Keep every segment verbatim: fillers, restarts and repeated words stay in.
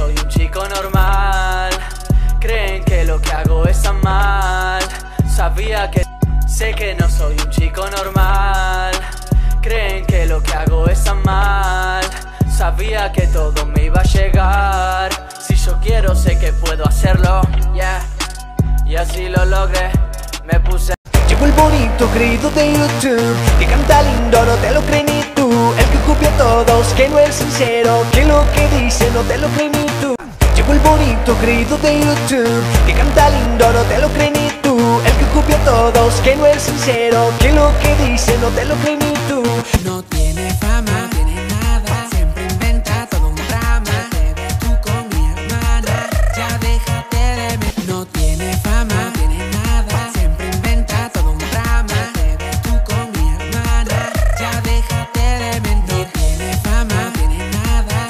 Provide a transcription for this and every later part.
soy un chico normal, creen que lo que hago está mal. Sabía que, sé que no soy un chico normal, creen que lo que hago está mal. Sabía que todo me iba a llegar, si yo quiero sé que puedo hacerlo, yeah. Y así lo logré, me puse. Llegó el bonito creído de YouTube, que canta lindo, no te lo crees ni tú. El que copió a todos, que no es sincero, que lo que dice no te lo crees ni tú. Llegó el bonito creído de YouTube, que canta lindo, no te lo crees ni tú. El que copió a todos, que no es sincero, que lo que dice no te lo crees ni tú. No tiene fama, no tiene nada, siempre inventa todo un drama. Te ves tú con mi hermana, ya déjate de mí. No tiene fama, no tiene nada, siempre inventa todo un drama. Te ves tú con mi hermana, ya déjate de mentir. No tiene fama, no tiene nada,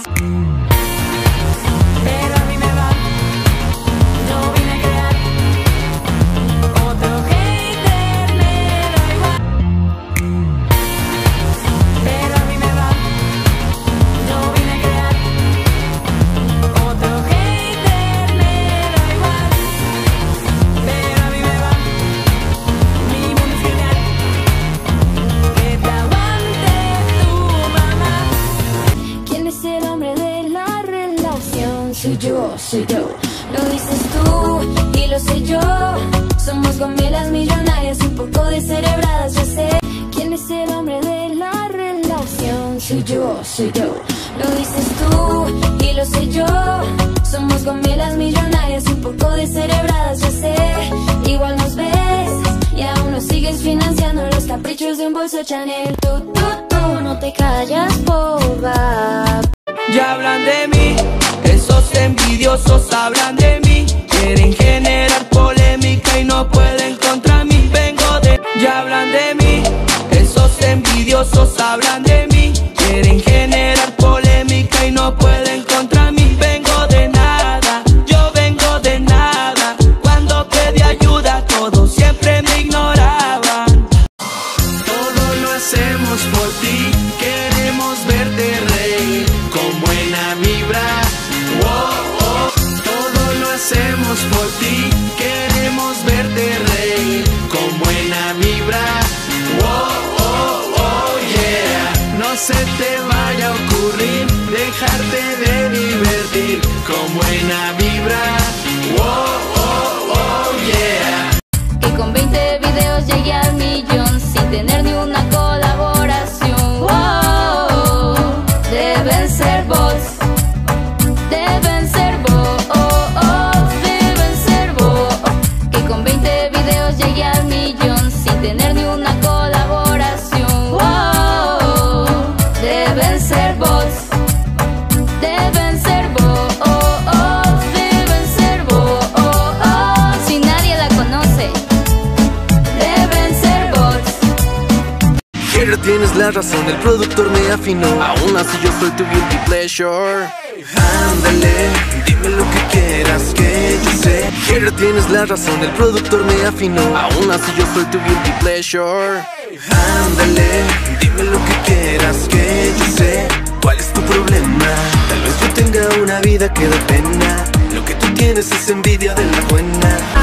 pero a mí me va. No vine a crear otro hater, me da igual. Pero a mí me va. No vine a crear otro hater, me da igual. Pero a mí me va. Mi mundo es genial. Que te aguante tu mamá. ¿Quién es el hombre de la relación? Soy yo, soy yo. Lo dices tú y lo sé yo. Somos gomelas millonarias y un poco descerebradas, ya sé. ¿Quién es el hombre de la relación? Soy yo, soy yo. Lo dices tú y lo sé yo. Somos gomelas millonarias y un poco descerebradas, ya sé. Igual nos ves y aún nos sigues financiando los caprichos de un bolso Chanel. Tú, tú, tú, no te callas, boba. Ya hablan de mí, esos envidiosos hablan de mí. Quieren generar polémica y no pueden contra mí. Vengo de... Ya hablan de mí, esos envidiosos hablan de mí. Quieren generar polémica y no pueden contra mí. Vengo de nada, yo vengo de nada. Cuando pedí ayuda todos siempre me ignoraban. Todo lo hacemos por ti, queremos verte reír con buena vibra. Oh, oh. Todo lo hacemos por ti, queremos verte reír con buena vibra. Oh, oh, oh, yeah. No se te vaya a ocurrir dejarte de divertir con buena vibra. Oh, oh, oh, yeah. Que con veinte videos llegué al millón sin tener ni una colaboración. Wow, deben ser bots, deben ser bots, deben ser bots. Que con veinte videos llegué al millón sin tener ni una colaboración. Wow, deben ser bots, deben ser bots, deben ser bots. Si nadie la conoce, deben ser bots. Pero tienes la razón, el productor me afinó. Aún así yo soy tu guilty pleasure. Ándale, dime lo que quieras que yo sé. Pero tienes la razón, el productor me afinó. Aún así yo soy tu guilty pleasure. Ándale, dime lo que quieras que yo sé. ¿Cuál es tu problema? Tal vez yo tenga una vida que da pena. Lo que tú tienes es envidia de la buena.